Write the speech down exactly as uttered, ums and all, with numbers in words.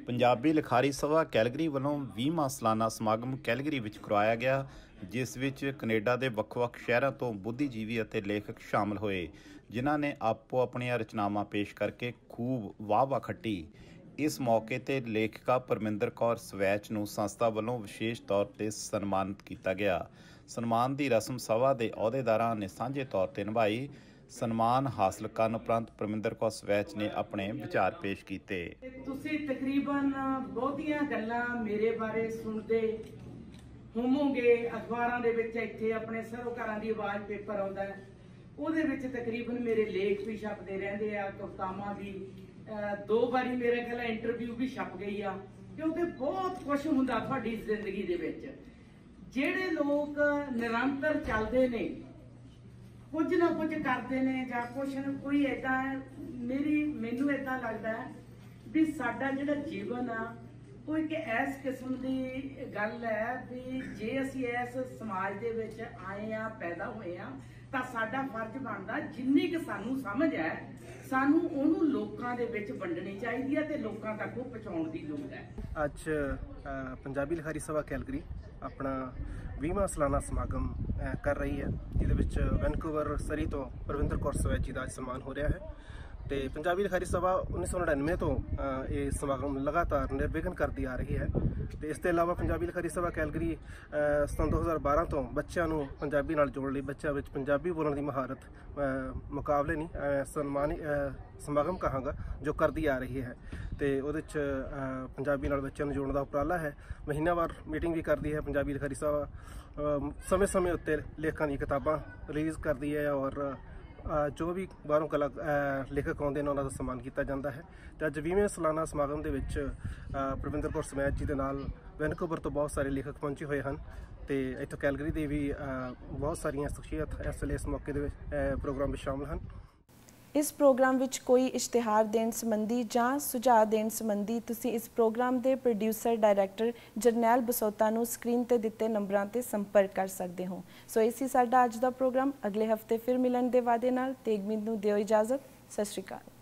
पंजाबी लिखारी सभा कैलगरी वालों ਵੀਹਵਾਂ सालाना समागम कैलगरी विच करवाया गया, जिस विच कनेडा के ਵੱਖ-ਵੱਖ शहरों तो बुद्धिजीवी ਅਤੇ लेखक शामिल होए, जिन्हां ने आपो अपनियां रचनावां पेश करके खूब वाह-वाह खट्टी। इस मौके ते लेखिका परमिंदर कौर स्वैच नूं संस्था वालों विशेष तौर पर सन्मानित किया गया। सन्मान की रस्म सभा के अहुदेदारां ने सांझे तौर पर निभाई। सन्मान हासिल करन उपरंत परमिंदर कौर स्वैच ने अपने विचार पेश किए। तुसी तकरीबन बहुतियां गल्लां मेरे बारे सुनते होवोगे, अखबारां दे विच इत्थे अपने सरोकारां दी आवाज़ पेपर आउंदा है, ਉਹਦੇ ਵਿੱਚ तकरीबन मेरे लेख भी छपते रहंदे आ, कवितावां भी दो बारी मेरे ख्याल इंटरव्यू भी छप गई आ, क्योंकि बहुत कुछ हुंदा तुहाडी जिंदगी दे विच। ਜਿਹੜੇ लोग निरंतर चलते ने, कुछ ना कुछ करते ने जां कुछ न कोई ऐदा मेरी मैनू ऐदा लगदा है भी साडा जिहड़ा जीवन आ वो एक इस किस्म की गल है भी जे असीं इस समाज दे विच आए आ, पैदा होए आ, तां साडा फर्ज बनदा जिन्नी कि सानू समझ है सानू ओनू लोकां दे विच वंडणी चाहीदी है ते लोकां तक वो पहुंचाउण दी लोड़ है। अज पंजाबी लिखारी सभा कैलगरी अपना ਵੀਹਵਾਂ सालाना समागम कर रही है, जिहदे वैनकूवर सरी तो परविंदर कौर स्वैच जी का अज सन्मान हो रहा है। तो पंजाबी लिखारी सभा उन्नीस सौ नड़िनवे तो ये समागम लगातार निर्विघन करती आ रही है। तो इसके अलावा पंजाबी लिखारी सभा कैलगरी सन दो हज़ार बारह तो बच्चों को पंजाबी नाल जोड़न लई बच्चों में पंजाबी बोलने की महारत मुकाबले नहीं सन्मान समागम कहांगा जो करती आ रही है। तो वो पंजाबी नाल बच्चों जोड़ने का उपराला है। महीनावार मीटिंग भी करती है पंजाबी लिखारी सभा, समय समय उत्ते लेखकों की किताबां रिलीज़ करती है और जो भी बाहरों कला लेखक आते हैं उन्होंने सम्मान किया जाता है। तो अज ਵੀਹਵੇਂ सालाना समागम के परविंदर कौर स्वैच जी के नाल वैनकूवर तो बहुत सारे लेखक पहुंचे हुए हैं। तो इतों कैलगरी के भी बहुत सारिया शख्सियत इस वे इस मौके के प्रोग्राम में शामिल हैं। इस प्रोग्राम विच कोई इश्तिहार देने संबंधी जां सुझाव देने संबंधी तुसी इस प्रोग्राम के प्रोड्यूसर डायरैक्टर जरनैल बसोता नूं स्क्रीन ते दिते नंबरां ते संपर्क कर सकते हो। सो इसी साडा अज दा प्रोग्राम। अगले हफ्ते फिर मिलन दे वादे नाल तेगमीत नूं दिओ इजाजत। सत श्री अकाल।